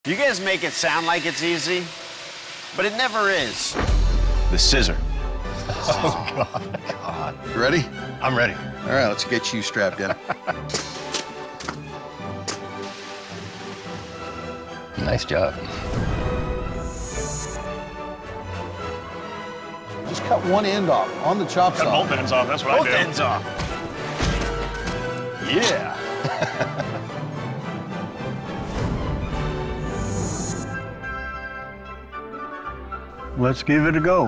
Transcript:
You guys make it sound like it's easy, but it never is. The scissor. Oh, God. You ready? I'm ready. All right, let's get you strapped in. Nice job. Just cut one end off on the chop saw. Cut both ends off, that's what I do. Both ends off. Yeah. Let's give it a go.